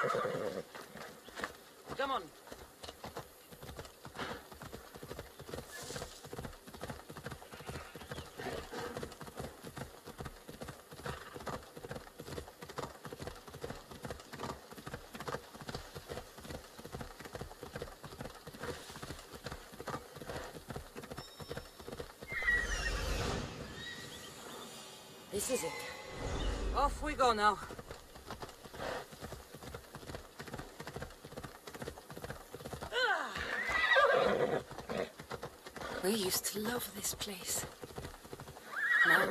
Come on. This is it. Off we go now. We used to love this place. Now...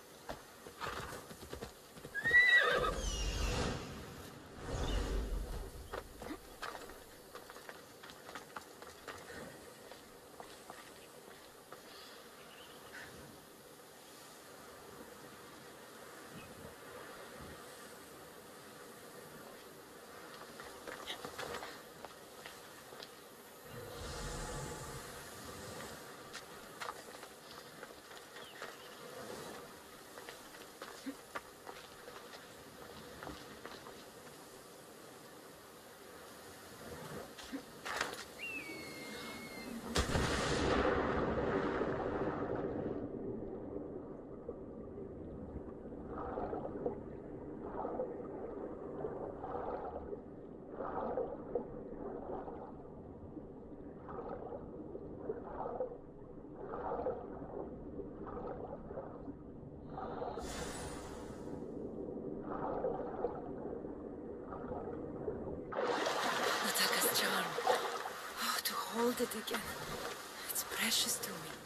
Nataka's charm. Oh, to hold it again. It's precious to me.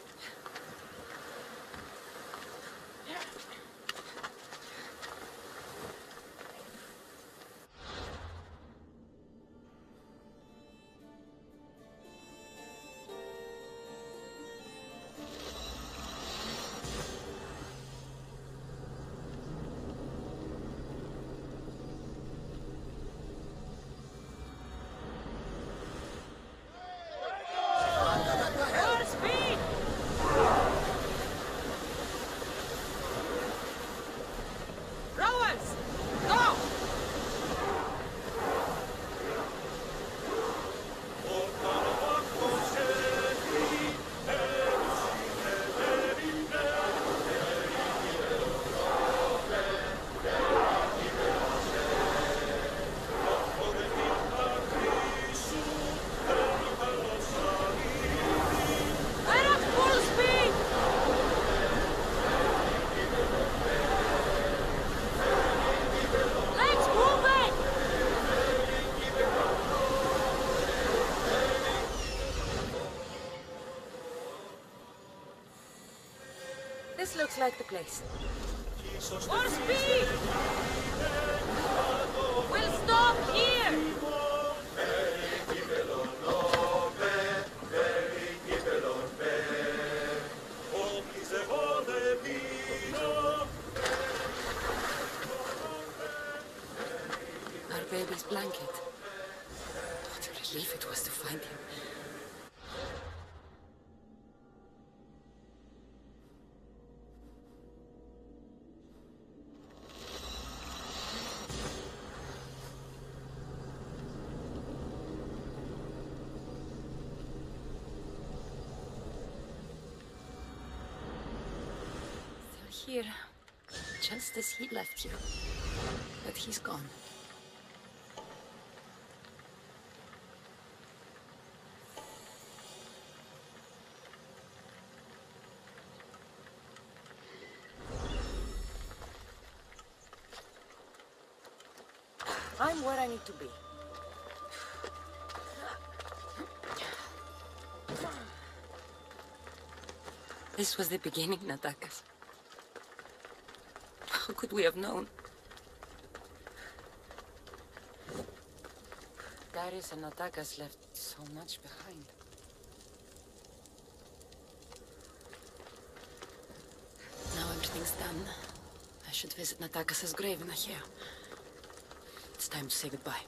This looks like the place. More speed! We'll stop here! Our baby's blanket. What a relief it was to find him. Here, just as he left you. But he's gone. I'm where I need to be. This was the beginning, Natakas. How could we have known? Darius and Natakas left so much behind. Now everything's done. I should visit Natakas's grave in Achaea. It's time to say goodbye.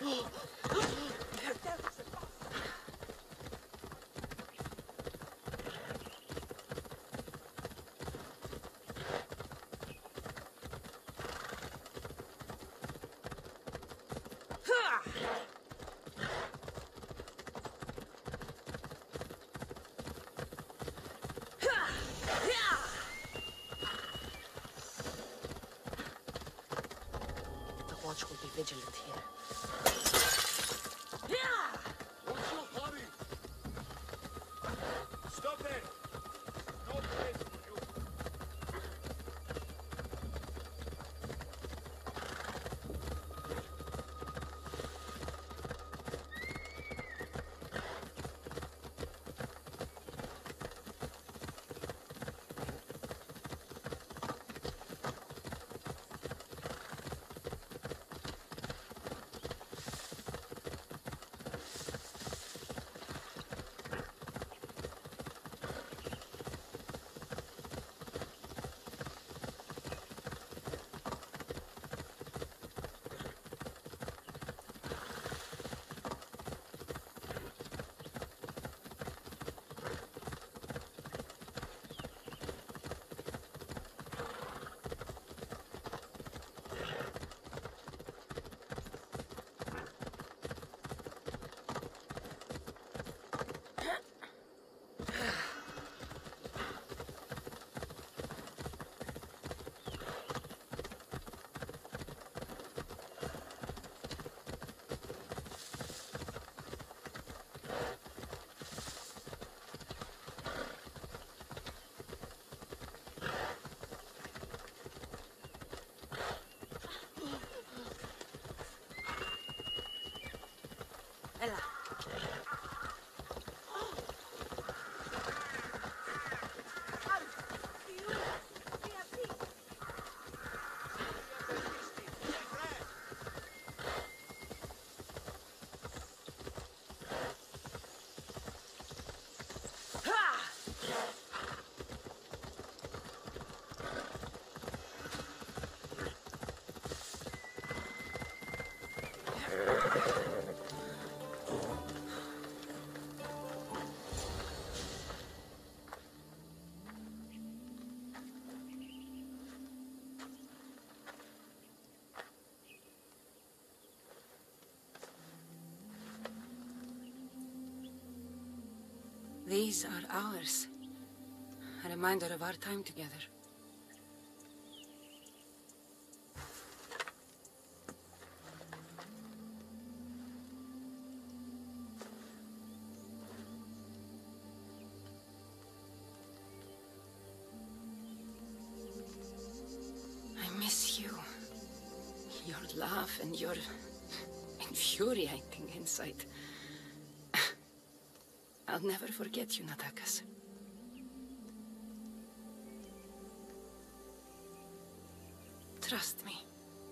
The watch will be vigilant here. What's your hurry? Stop there! No place for you. Ella. These are ours. A reminder of our time together. I miss you. Your laugh and your infuriating insight. I'll never forget you, Natakas. Trust me.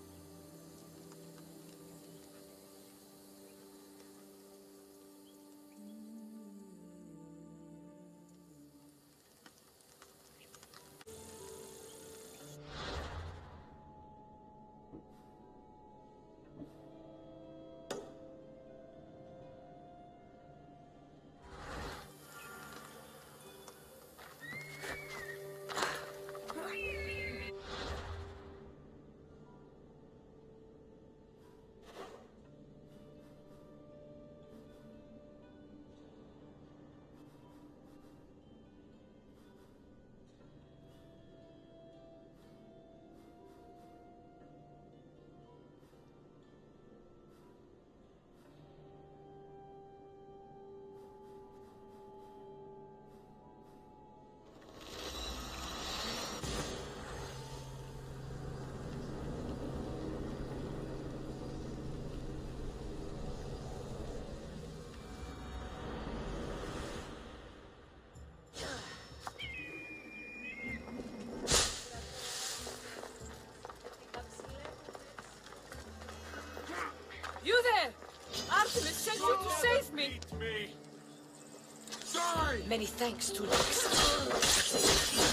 You there! Artemis sent you to save me! Eat me! Die! Many thanks to Lux.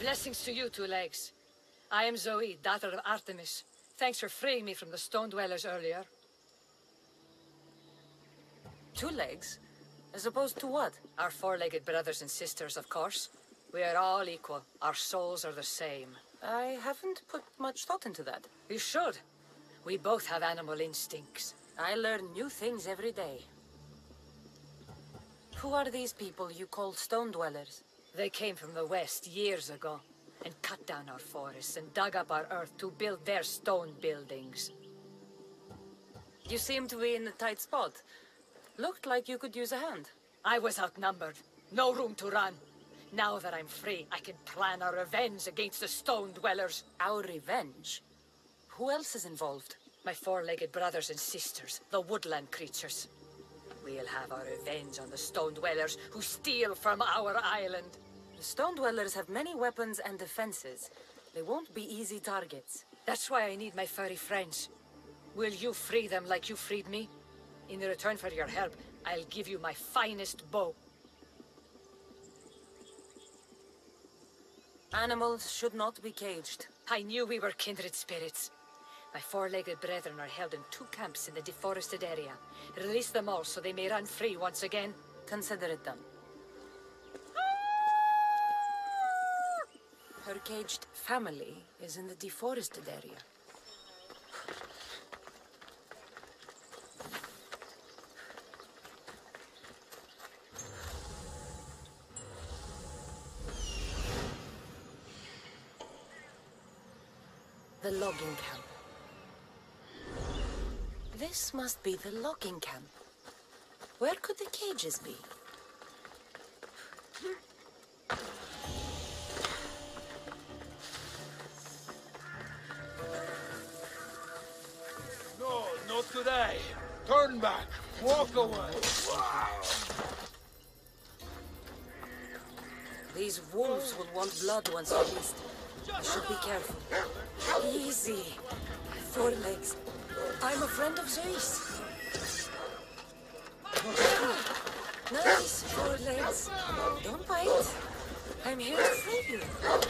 Blessings to you, Two Legs. I am Zoe, daughter of Artemis. Thanks for freeing me from the Stone Dwellers earlier. Two Legs? As opposed to what? Our four-legged brothers and sisters, of course. We are all equal. Our souls are the same. I haven't put much thought into that. You should. We both have animal instincts. I learn new things every day. Who are these people you call Stone Dwellers? They came from the west years ago, and cut down our forests and dug up our earth to build their stone buildings. You seem to be in a tight spot. Looked like you could use a hand. I was outnumbered. No room to run. Now that I'm free, I can plan our revenge against the Stone Dwellers. Our revenge? Who else is involved? My four-legged brothers and sisters, the woodland creatures. We'll have our revenge on the Stone Dwellers who steal from our island. The Stone Dwellers have many weapons and defenses. They won't be easy targets. That's why I need my furry friends. Will you free them like you freed me? In return for your help, I'll give you my finest bow. Animals should not be caged. I knew we were kindred spirits. My four-legged brethren are held in 2 camps in the deforested area. Release them all so they may run free once again. Consider it done. Her caged family is in the deforested area. The logging camp. This must be the logging camp. Where could the cages be? No, not today. Turn back. Walk away. These wolves will want blood once released. I should be careful. Easy. 4 legs. I'm a friend of Zeus. Nice, 4 legs. Don't bite. I'm here to free you.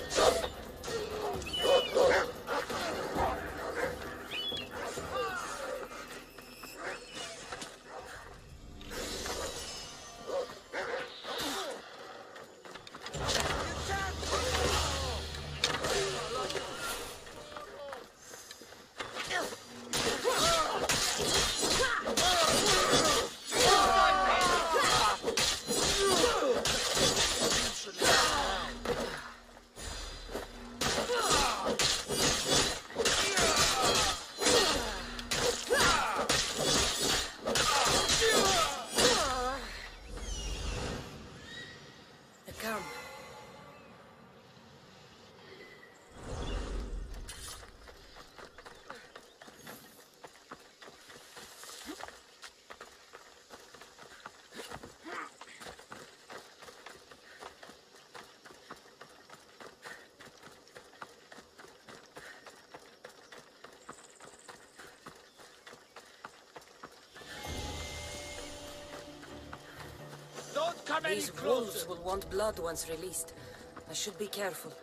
These wolves will want blood once released. I should be careful.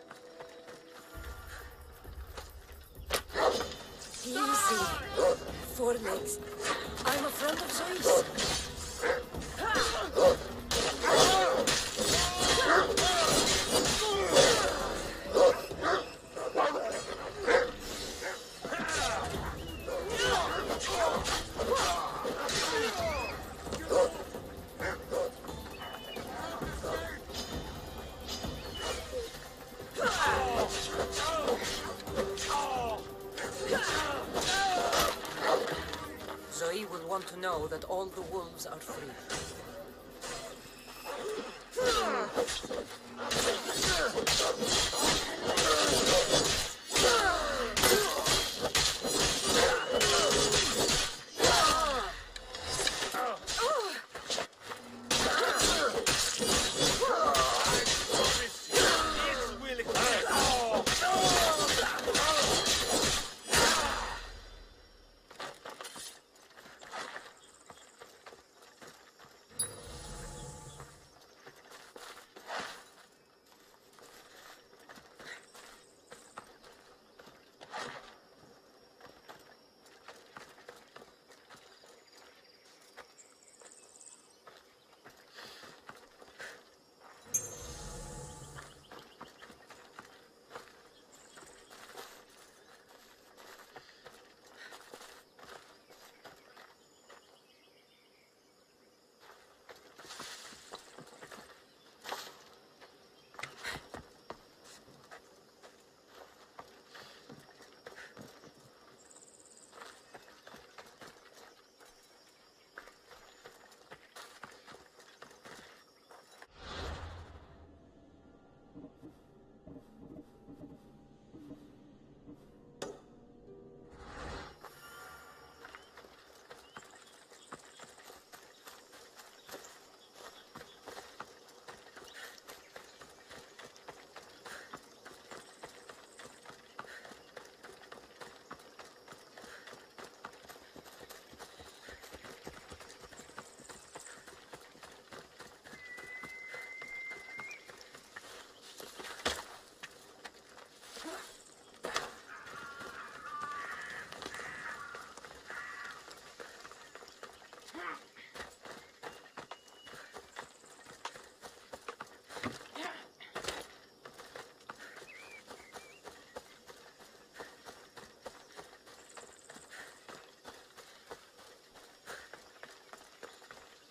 Easy. 4 legs. I'm a friend of Zeus. Zoe will want to know that all the wolves are free.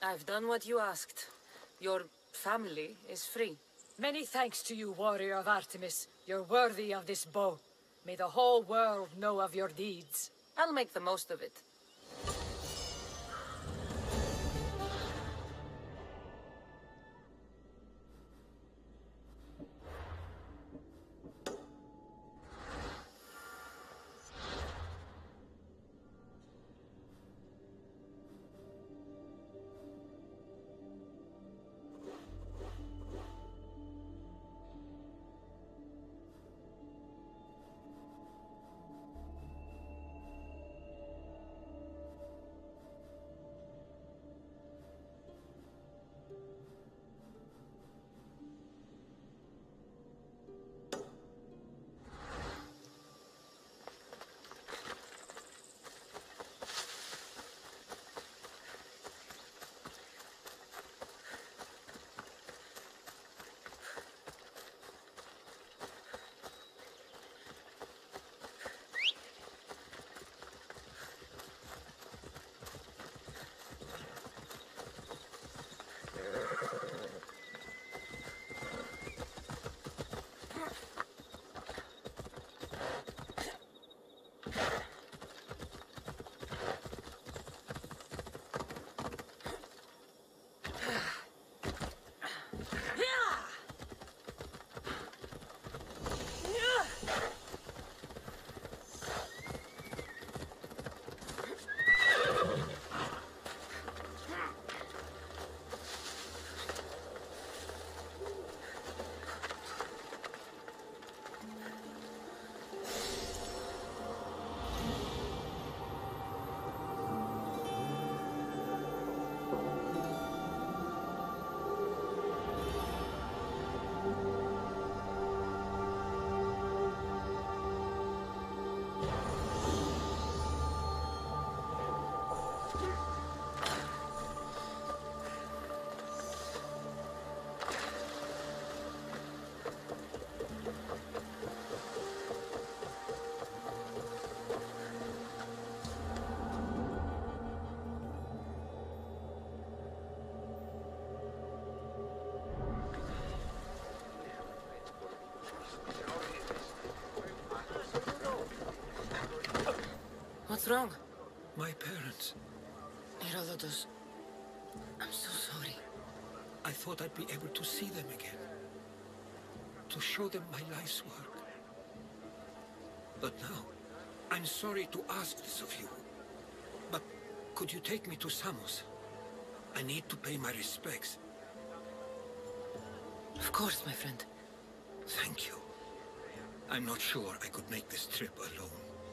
I've done what you asked. Your family is free. Many thanks to you, warrior of Artemis. You're worthy of this bow. May the whole world know of your deeds. I'll make the most of it. What's wrong? My parents. Herodotus, I'm so sorry. I thought I'd be able to see them again. To show them my life's work. But now, I'm sorry to ask this of you. But could you take me to Samos? I need to pay my respects. Of course, my friend. Thank you. I'm not sure I could make this trip alone.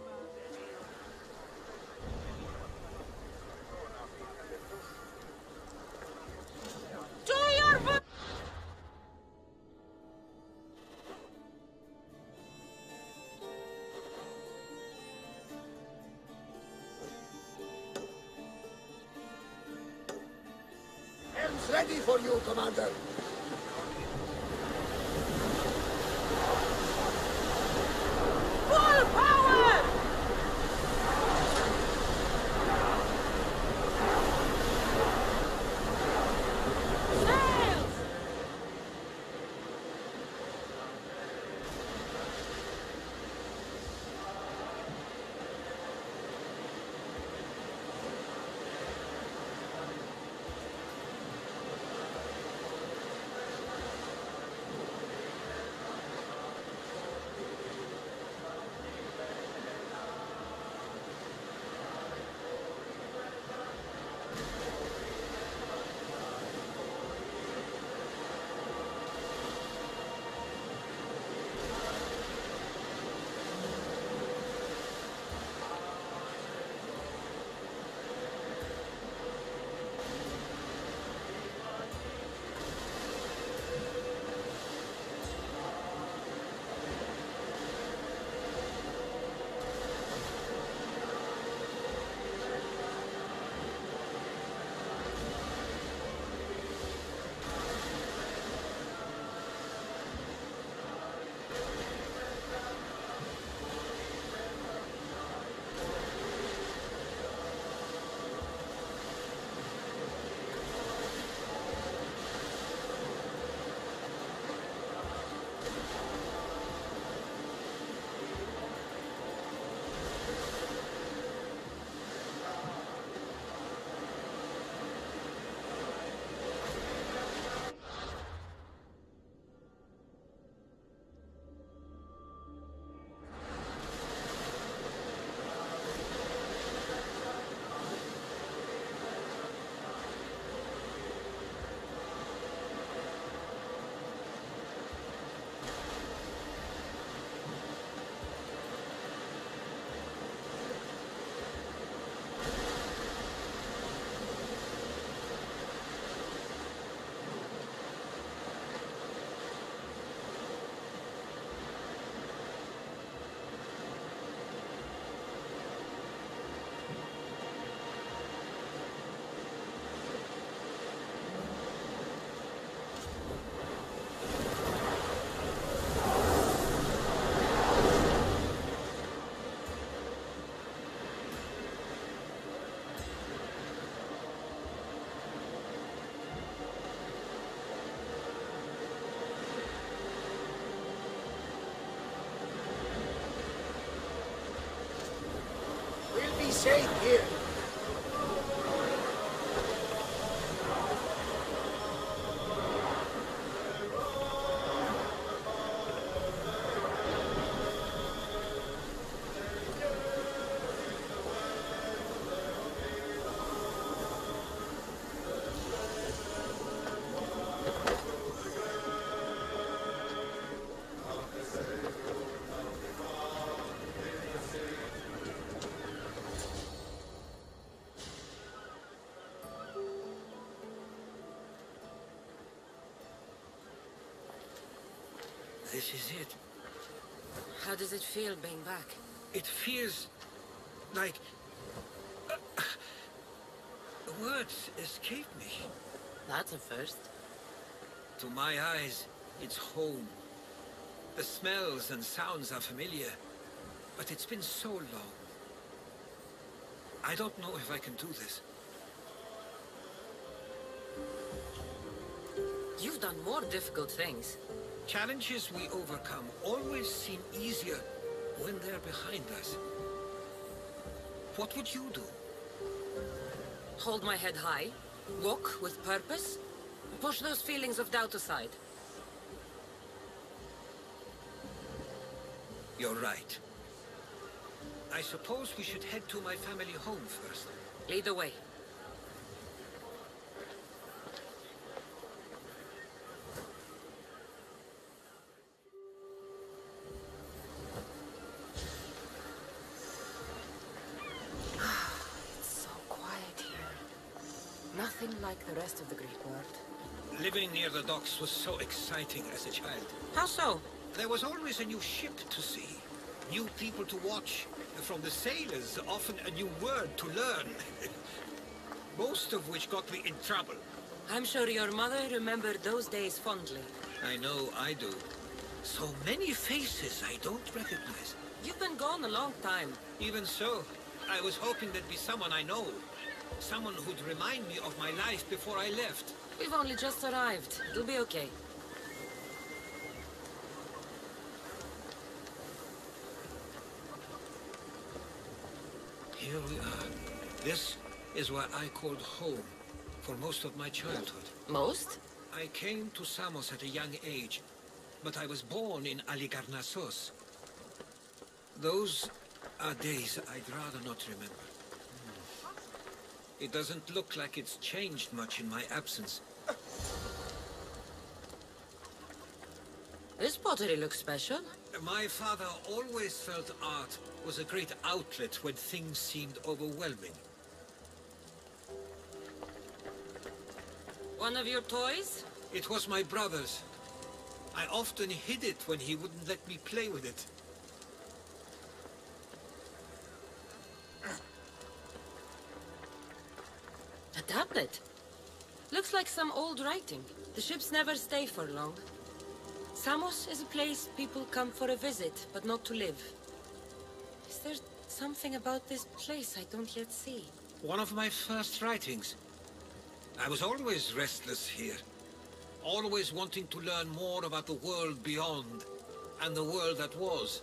Helm's ready for you, Commander. Full power! Sails! this is it. How does it feel being back? It feels like... words escape me. That's a first. To my eyes, it's home. The smells and sounds are familiar, but it's been so long. I don't know if I can do this. You've done more difficult things. Challenges we overcome always seem easier when they're behind us. What would you do? Hold my head high, walk with purpose, push those feelings of doubt aside. You're right. I suppose we should head to my family home first. Lead the way. It's so quiet here. Nothing like the rest of the Greek world. Living near the docks was so exciting as a child. How so? There was always a new ship to see, new people to watch. From the sailors, often a new word to learn. Most of which got me in trouble. I'm sure your mother remembered those days fondly. I know I do. So many faces I don't recognize. You've been gone a long time. Even so, I was hoping there'd be someone I know. Someone who'd remind me of my life before I left. We've only just arrived. It'll be okay. Here we are. This is what I called home for most of my childhood. Most? I came to Samos at a young age, but I was born in Halikarnassos. Those are days I'd rather not remember. It doesn't look like it's changed much in my absence. This pottery looks special. My father always felt art was a great outlet when things seemed overwhelming. One of your toys? It was my brother's. I often hid it when he wouldn't let me play with it. A tablet. Looks like some old writing. The ships never stay for long. Samos is a place people come for a visit, but not to live. Is there something about this place I don't yet see? One of my first writings. I was always restless here. Always wanting to learn more about the world beyond, and the world that was.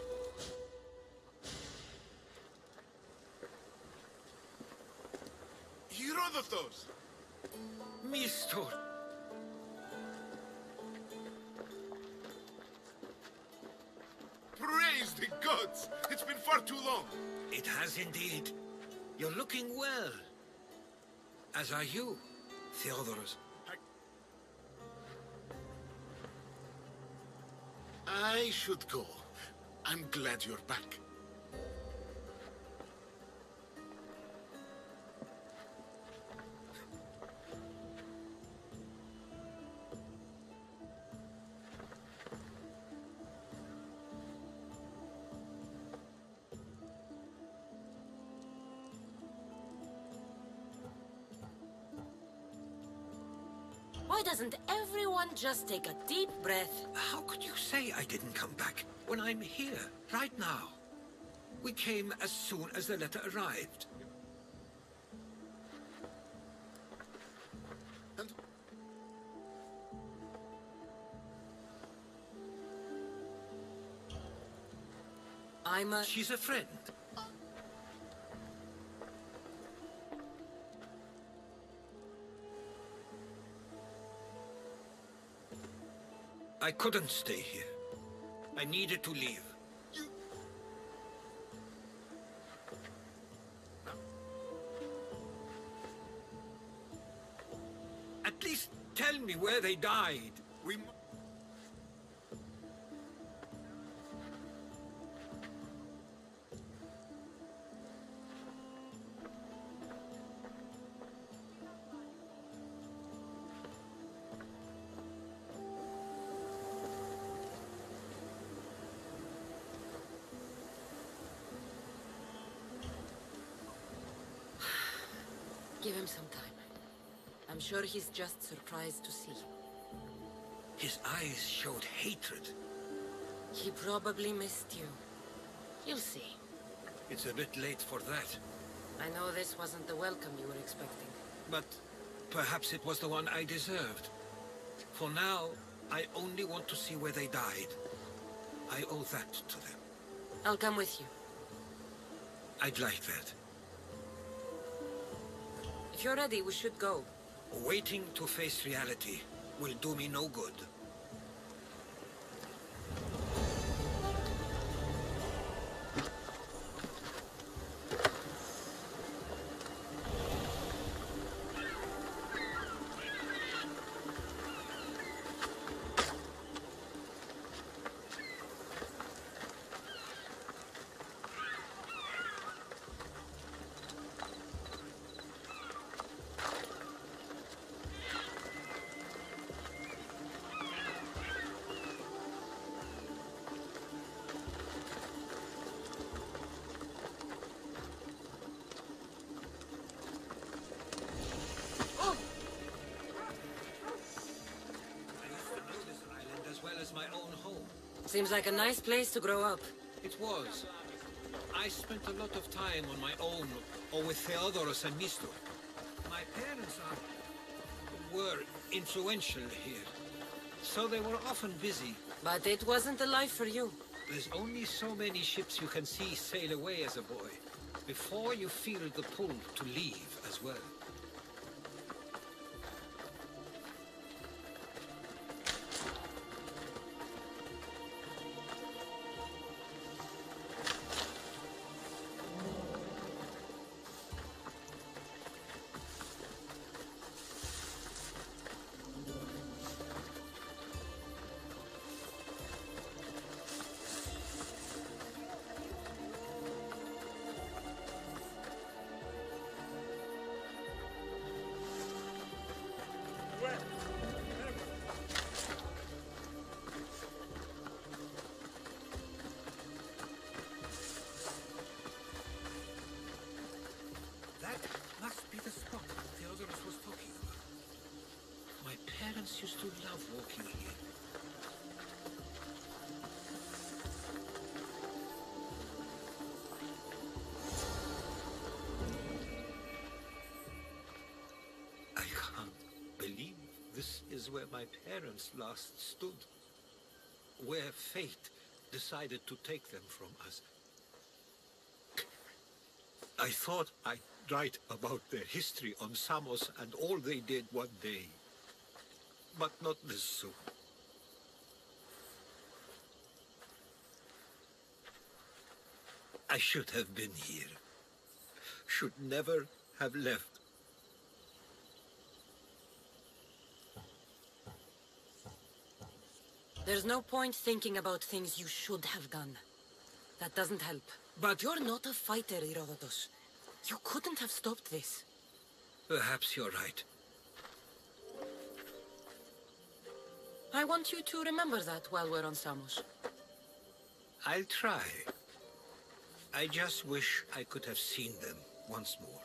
Herodotos! Mistor! Praise the gods! It's been far too long. It has indeed. You're looking well. As are you, Theodoros. I should go. I'm glad you're back. Why doesn't everyone just take a deep breath? How could you say I didn't come back when I'm here, right now? We came as soon as the letter arrived. And She's a friend. I couldn't stay here. I needed to leave. At least tell me where they died. we... Give him some time. I'm sure he's just surprised to see. His eyes showed hatred. He probably missed you. You'll see. It's a bit late for that. I know this wasn't the welcome you were expecting. But perhaps it was the one I deserved. For now, I only want to see where they died. I owe that to them. I'll come with you. I'd like that. If you're ready, we should go. Waiting to face reality will do me no good. My own home. Seems like a nice place to grow up. It was. I spent a lot of time on my own, or with Theodoros and Mistor. My parents were influential here, so they were often busy. But it wasn't the life for you. There's only so many ships you can see sail away as a boy, before you feel the pull to leave as well. Used to love walking here. I can't believe this is where my parents last stood. Where fate decided to take them from us. I thought I'd write about their history on Samos and all they did one day. But not this soon. I should have been here. Should never have left. There's no point thinking about things you should have done. That doesn't help. But you're not a fighter, Herodotus. You couldn't have stopped this. Perhaps you're right. I want you to remember that while we're on Samos. I'll try. I just wish I could have seen them once more.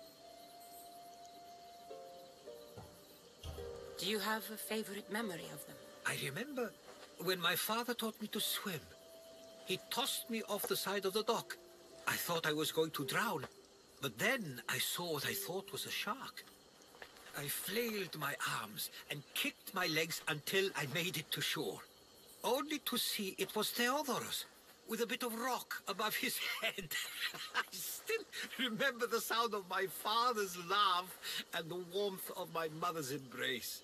Do you have a favorite memory of them? I remember when my father taught me to swim. He tossed me off the side of the dock. I thought I was going to drown, but then I saw what I thought was a shark. I flailed my arms and kicked my legs until I made it to shore, only to see it was Theodoros, with a bit of rock above his head. I still remember the sound of my father's laugh and the warmth of my mother's embrace.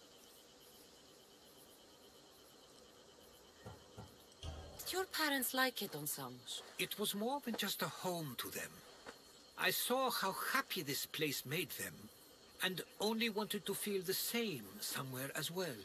Did your parents like it on Samos? It was more than just a home to them. I saw how happy this place made them, and only wanted to feel the same somewhere as well.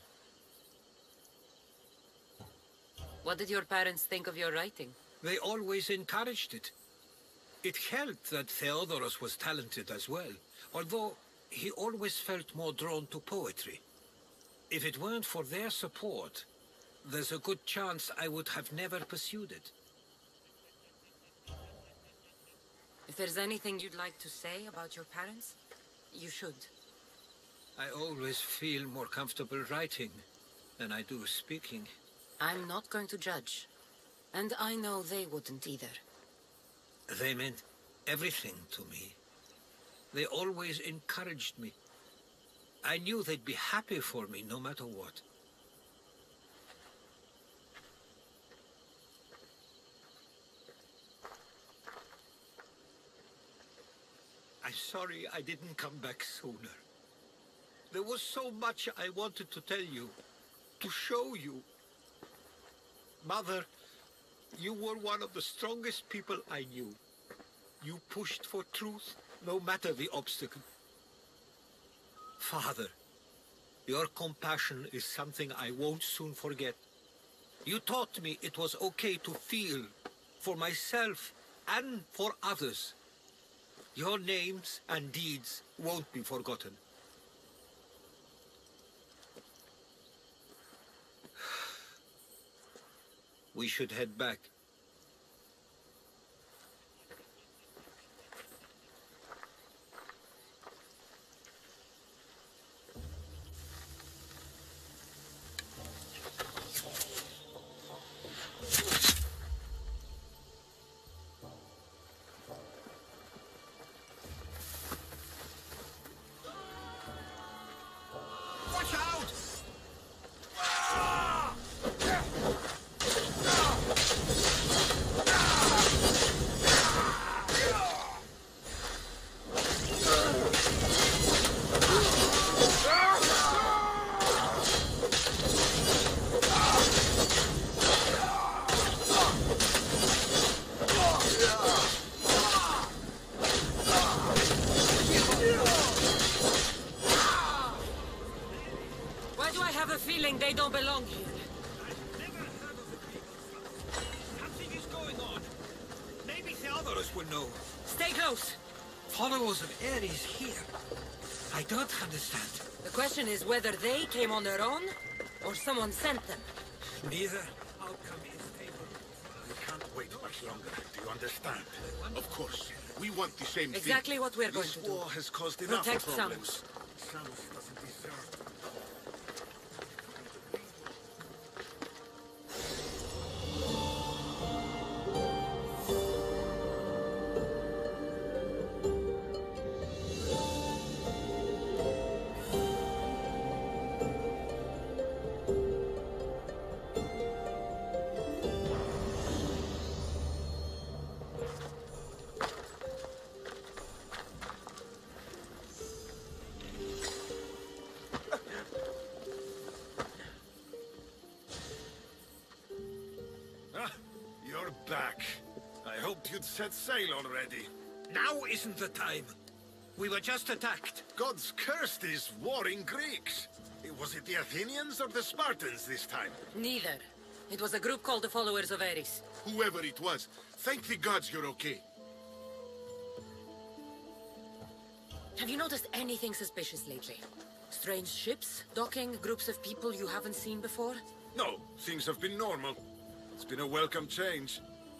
What did your parents think of your writing? They always encouraged it. It helped that Theodoros was talented as well, although he always felt more drawn to poetry. If it weren't for their support, there's a good chance I would have never pursued it. If there's anything you'd like to say about your parents, You should. I always feel more comfortable writing than I do speaking. I'm not going to judge. And I know they wouldn't either. They meant everything to me. They always encouraged me. I knew they'd be happy for me no matter what. I'm sorry I didn't come back sooner. There was so much I wanted to tell you, to show you. Mother, you were one of the strongest people I knew. You pushed for truth, no matter the obstacle. Father, your compassion is something I won't soon forget. You taught me it was okay to feel, for myself and for others. Your names and deeds won't be forgotten. We should head back. Watch out! Why do I have a feeling they don't belong here? Never heard of the people. Something is going on. Maybe the others will know. Stay close. Followers of Ares here. I don't understand. The question is whether they came on their own, or someone sent them. Neither outcome is favorable. We can't wait much longer. Do you understand? Of course. We want the same thing. Exactly what we're going to This do. war has caused enough Protect problems. Samus doesn't deserve. You're back. I hoped you'd set sail already. Now isn't the time. We were just attacked. God's cursed these warring Greeks. Was it the Athenians or the Spartans this time? Neither. It was a group called the Followers of Ares. Whoever it was, thank the gods you're okay. Have you noticed anything suspicious lately? Strange ships, docking, groups of people you haven't seen before? No, things have been normal. It's been a welcome change.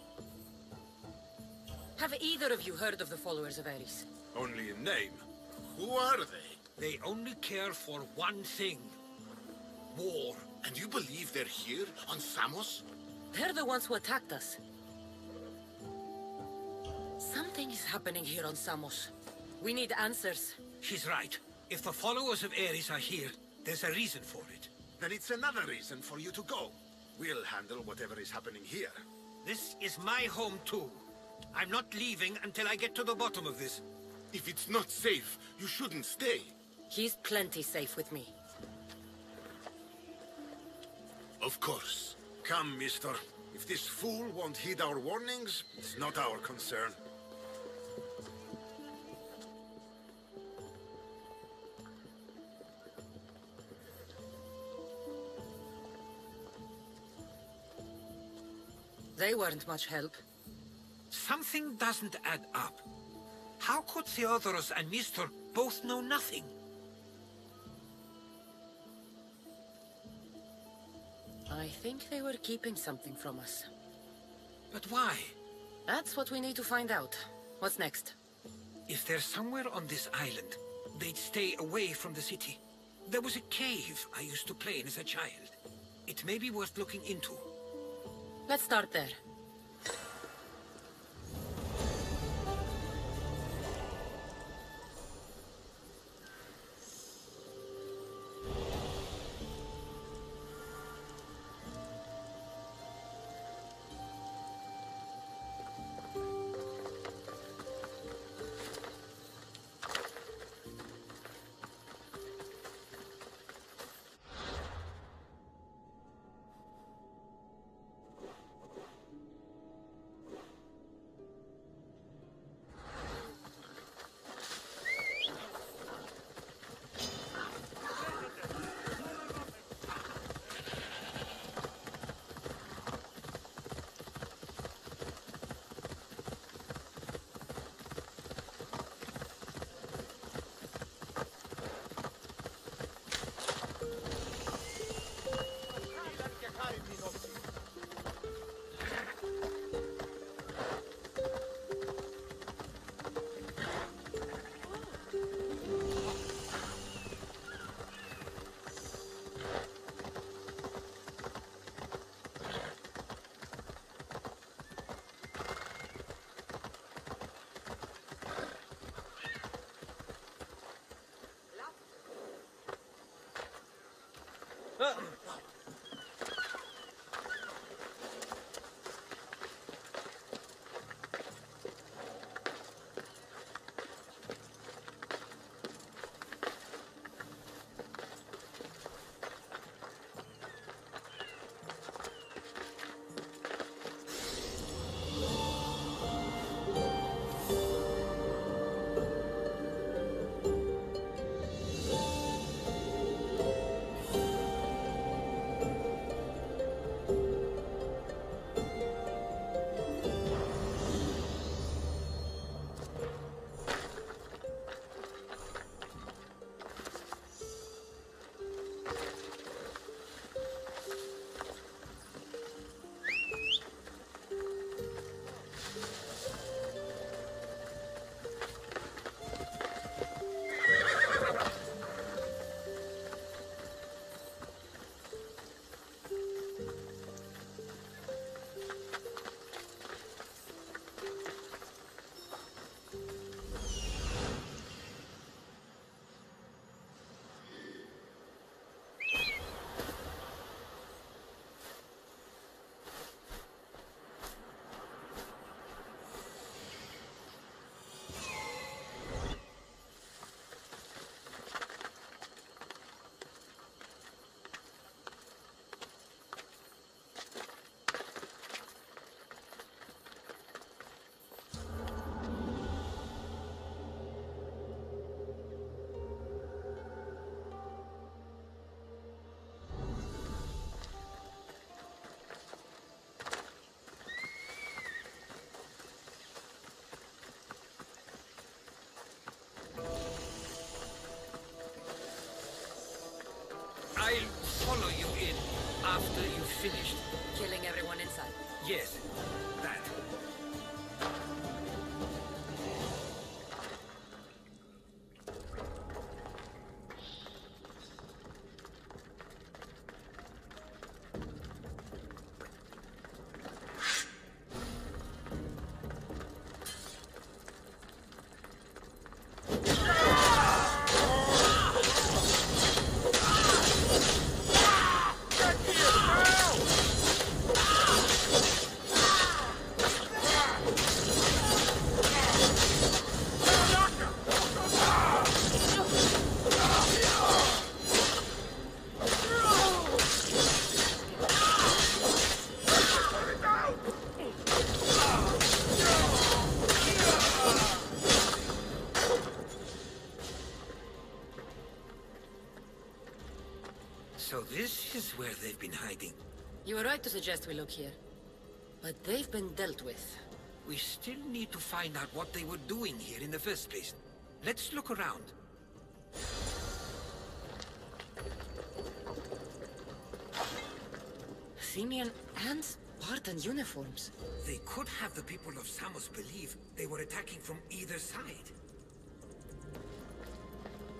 Have either of you heard of the Followers of Ares? Only in name. Who are they? They only care for one thing. War. And you believe they're here, on Samos? They're the ones who attacked us. Something is happening here on Samos. We need answers. She's right. If the followers of Ares are here, there's a reason for it. Then it's another reason for you to go. We'll handle whatever is happening here. This is my home too. I'm not leaving until I get to the bottom of this. If it's not safe, you shouldn't stay. He's plenty safe with me. Of course. Come, mister. If this fool won't heed our warnings, it's not our concern. They weren't much help. Something doesn't add up. How could Theodoros and Mystor both know nothing? I think they were keeping something from us. But why? That's what we need to find out. What's next? If they're somewhere on this island, they'd stay away from the city. There was a cave I used to play in as a child. It may be worth looking into. Let's start there. I'll follow you in after you've finished. Killing everyone inside. Yes, that. So this is where they've been hiding. You were right to suggest we look here. But they've been dealt with. We still need to find out what they were doing here in the first place. Let's look around. Athenian and Spartan uniforms. They could have the people of Samos believe they were attacking from either side.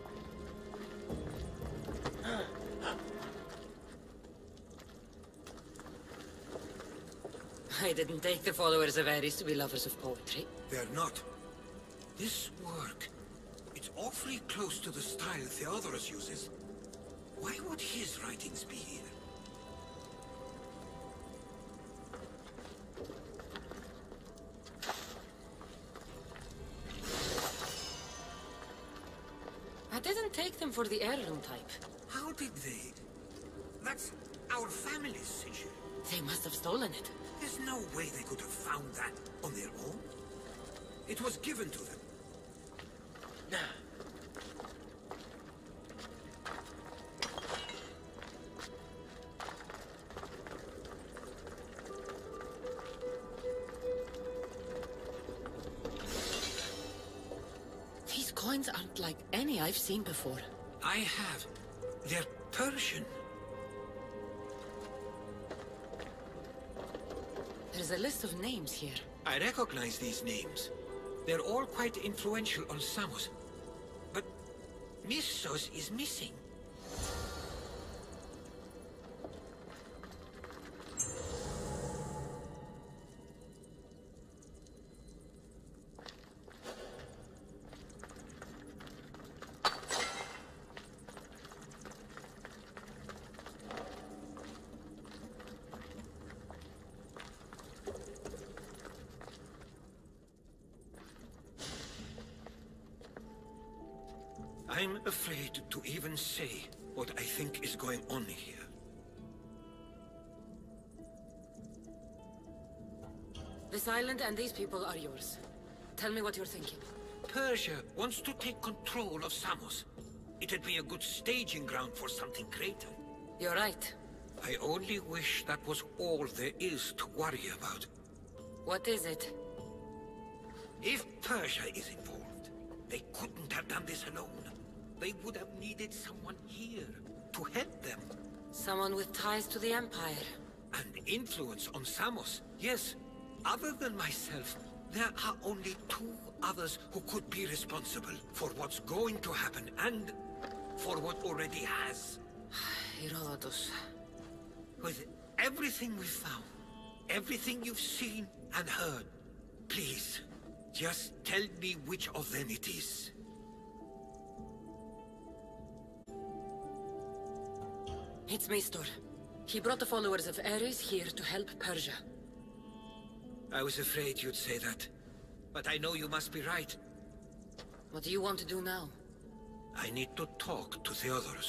I didn't take the followers of Ares to be lovers of poetry. They're not. This work, it's awfully close to the style Theodorus uses. Why would his writings be here? I didn't take them for the heirloom type. How did they? That's our family's sigil. They must have stolen it. There's no way they could have found that on their own. It was given to them. These coins aren't like any I've seen before. I have. They're Persian. There's a list of names here. I recognize these names. They're all quite influential on Samos. But Missos is missing. I'm afraid to even say what I think is going on here. This island and these people are yours. Tell me what you're thinking. Persia wants to take control of Samos. It'd be a good staging ground for something greater. You're right. I only wish that was all there is to worry about. What is it? If Persia is involved, they couldn't have done this alone. They would have needed someone here to help them. Someone with ties to the Empire. And influence on Samos, yes. Other than myself, there are only two others who could be responsible for what's going to happen and for what already has. Herodotus. With everything we've found, everything you've seen and heard, please, just tell me which of them it is. It's Maestor. He brought the followers of Ares here to help Persia. I was afraid you'd say that. But I know you must be right. What do you want to do now? I need to talk to Theodorus.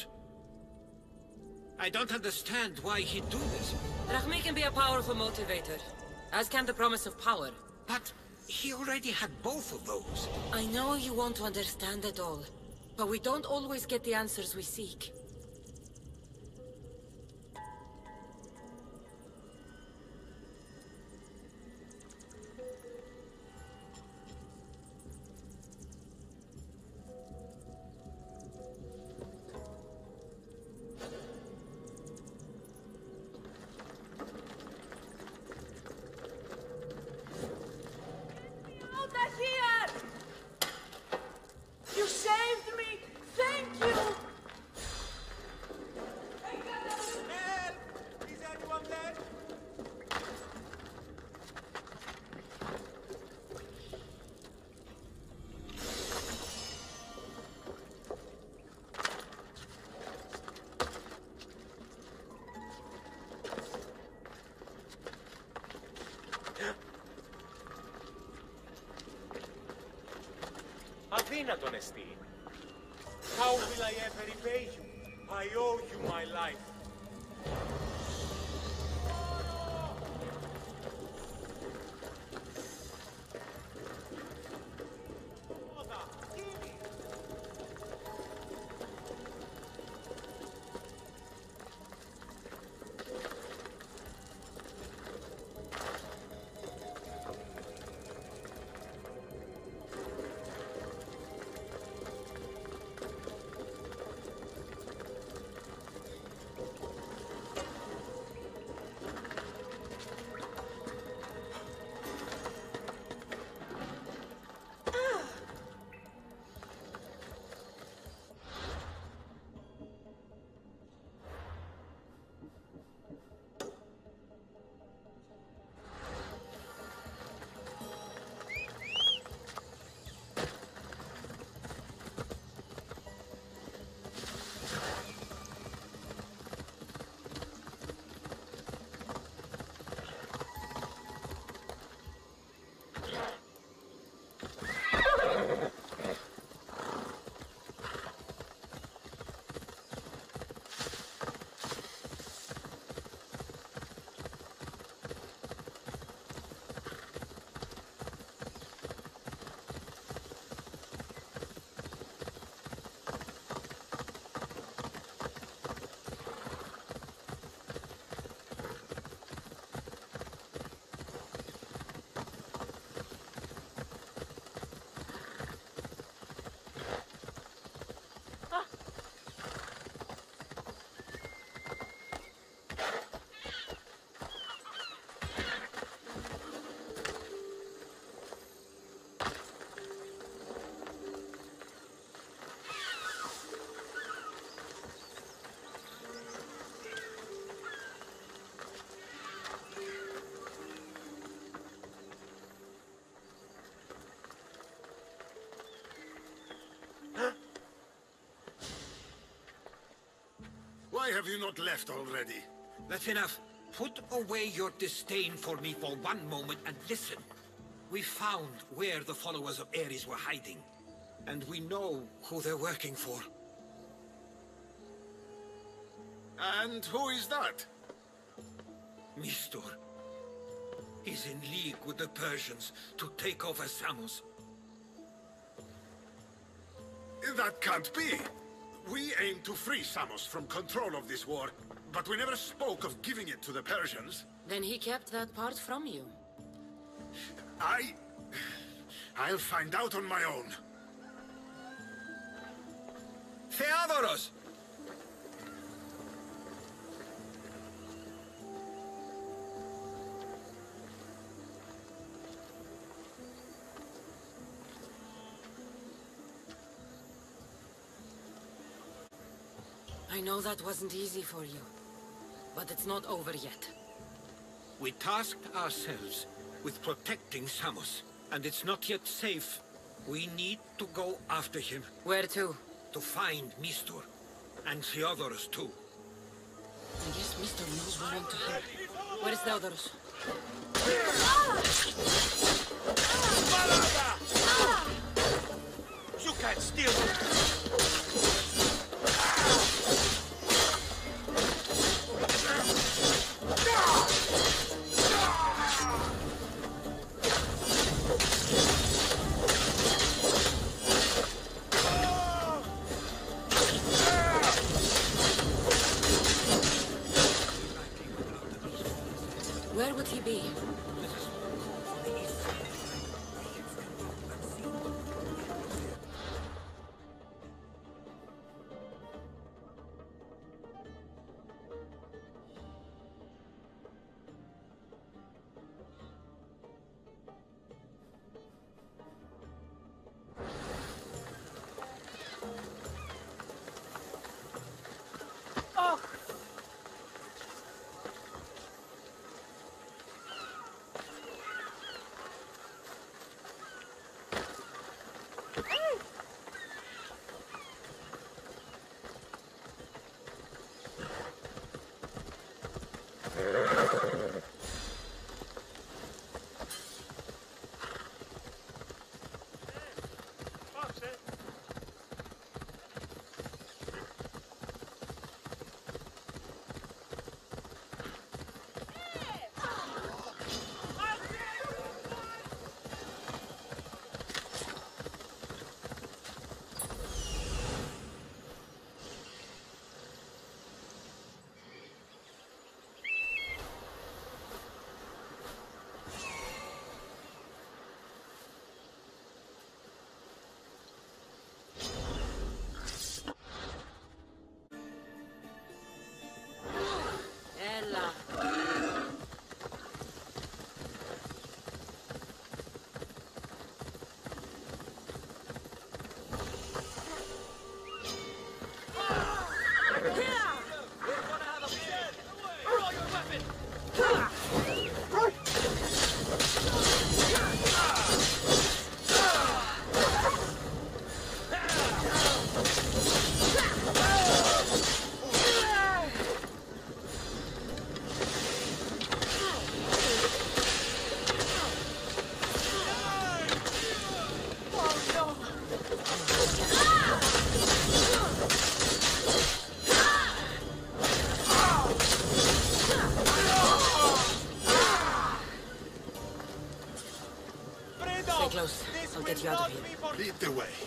I don't understand why he'd do this. Drachmi can be a powerful motivator, as can the promise of power. But he already had both of those. I know you want to understand it all, but we don't always get the answers we seek. Out of here! You saved me! Thank you! Help! Is anyone there? Αδύνατον εστί. How will I ever repay you? I owe you my life. Why have you not left already? That's enough. Put away your disdain for me for one moment and listen. We found where the followers of Ares were hiding. And we know who they're working for. And who is that? Mistur. He's in league with the Persians to take over Samos. That can't be. We aim to free Samos from control of this war, but we never spoke of giving it to the Persians. Then he kept that part from you. I'll find out on my own. Theodoros! I know that wasn't easy for you, but it's not over yet. We tasked ourselves with protecting Samos, and it's not yet safe. We need to go after him. Where to? To find Mistur. And Theodoros too. I guess Mr. knows we're on to him. Where is Theodoros? You can't steal me! Where would he be? Close. I'll get you out of here. Lead the way.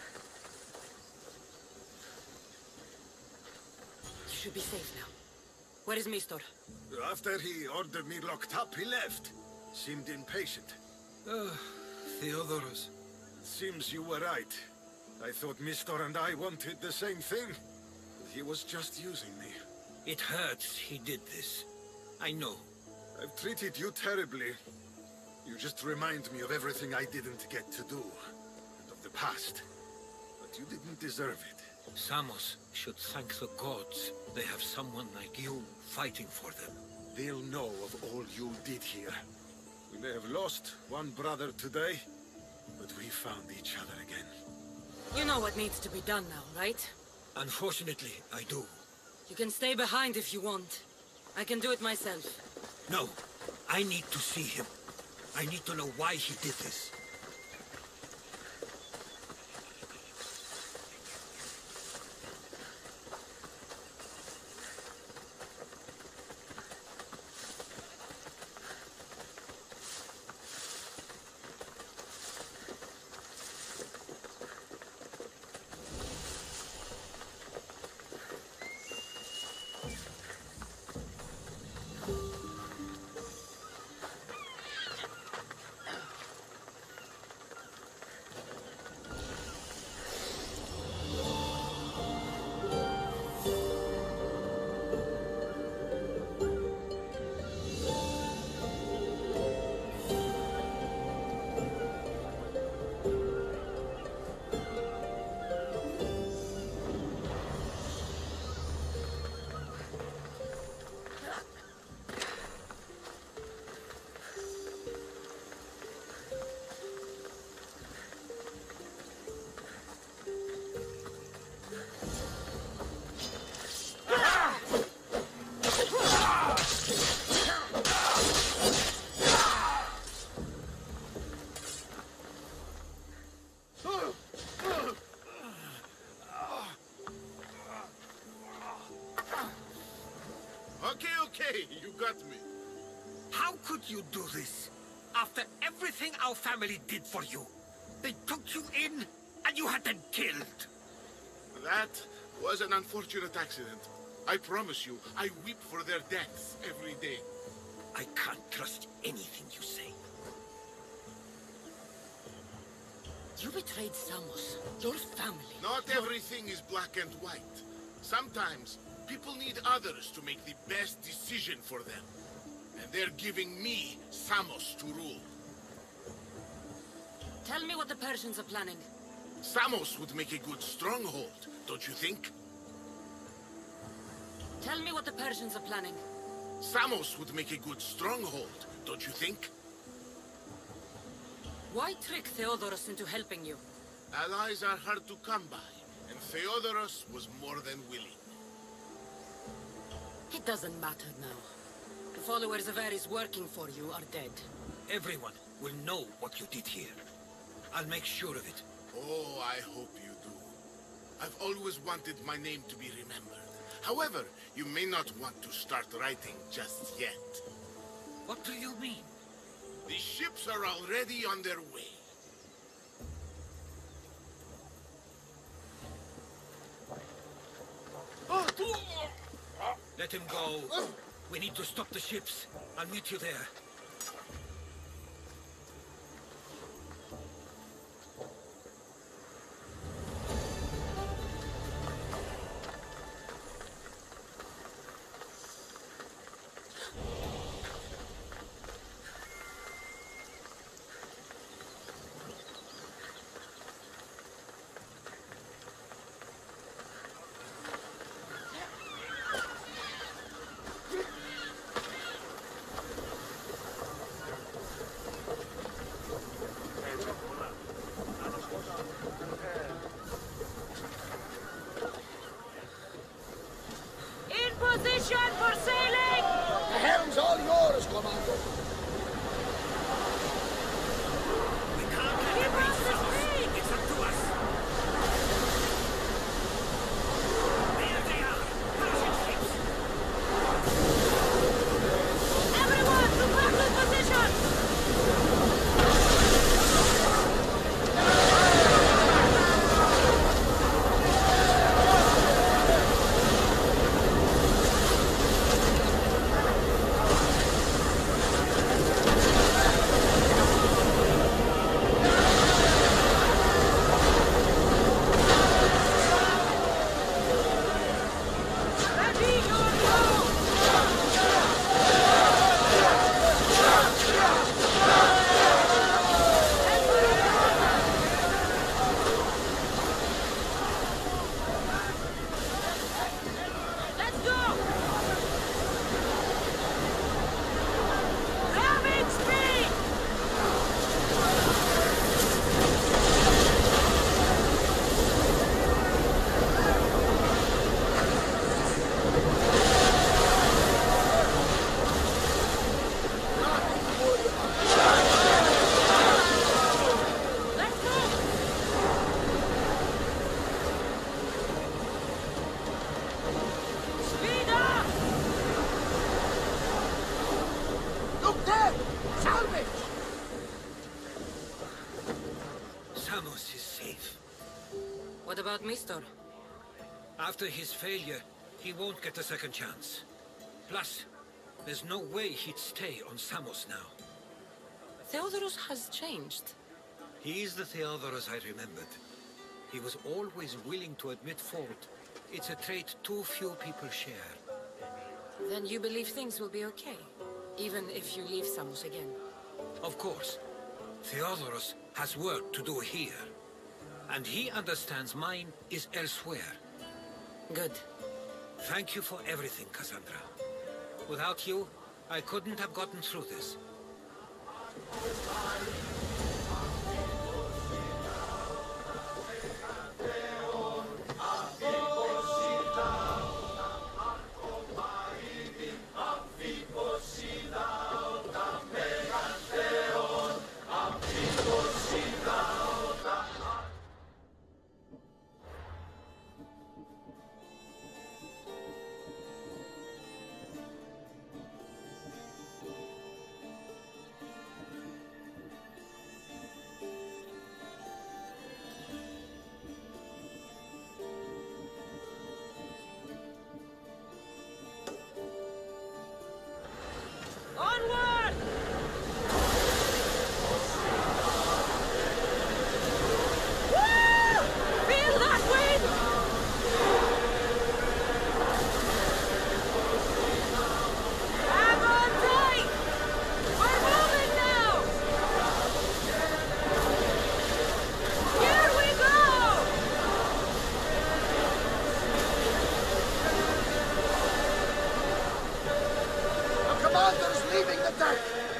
You should be safe now. Where is Mistor? After he ordered me locked up, he left. Seemed impatient. Theodoros. Seems you were right. I thought Mistor and I wanted the same thing. He was just using me. It hurts he did this. I know. I've treated you terribly. You just remind me of everything I didn't get to do. And of the past. But you didn't deserve it. Samos should thank the gods. They have someone like you fighting for them. They'll know of all you did here. We may have lost one brother today, but we found each other again. You know what needs to be done now, right? Unfortunately, I do. You can stay behind if you want. I can do it myself. No, I need to see him. I need to know why he did this. Okay, you got me. How could you do this? After everything our family did for you. They took you in, and you had them killed. That was an unfortunate accident. I promise you, I weep for their deaths every day. I can't trust anything you say. You betrayed Samos, your family. Not everything is black and white. Sometimes, people need others to make the best decision for them. And they're giving me Samos to rule. Tell me what the Persians are planning. Samos would make a good stronghold, don't you think? Tell me what the Persians are planning. Samos would make a good stronghold, don't you think? Why trick Theodoros into helping you? Allies are hard to come by, and Theodoros was more than willing. It doesn't matter now. The followers of Ares working for you are dead. Everyone will know what you did here. I'll make sure of it. Oh, I hope you do. I've always wanted my name to be remembered. However, you may not want to start writing just yet. What do you mean? The ships are already on their way. Let him go. We need to stop the ships. I'll meet you there. Position for sailing! The helm's all yours, Commander. We can't let them reach Samos. It's up to us. There they are. Persian ships. Everyone, to battle position! salvage! Samos is safe. What about Mistor? After his failure, he won't get a second chance. Plus, there's no way he'd stay on Samos now. Theodorus has changed. He's the Theodorus I remembered. He was always willing to admit fault. It's a trait too few people share. Then you believe things will be okay, even if you leave Samos again? Of course. Theodorus has work to do here. And he understands mine is elsewhere. Good. Thank you for everything, Cassandra. Without you, I couldn't have gotten through this. Onward! Woo! Feel that wind! Hang on tight! We're moving now! Here we go! The commander's leaving the deck!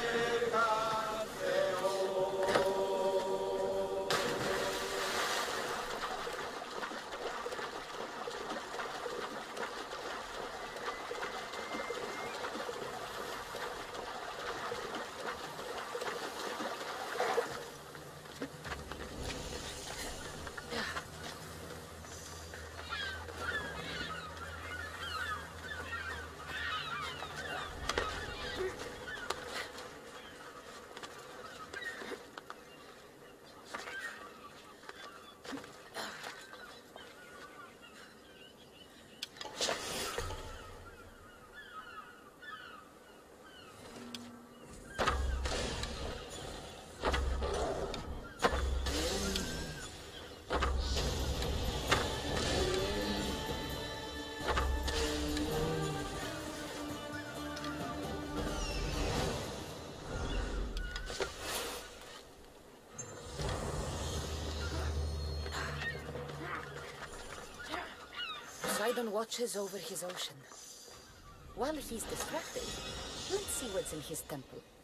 Poseidon watches over his ocean. While he's distracted, let's see what's in his temple.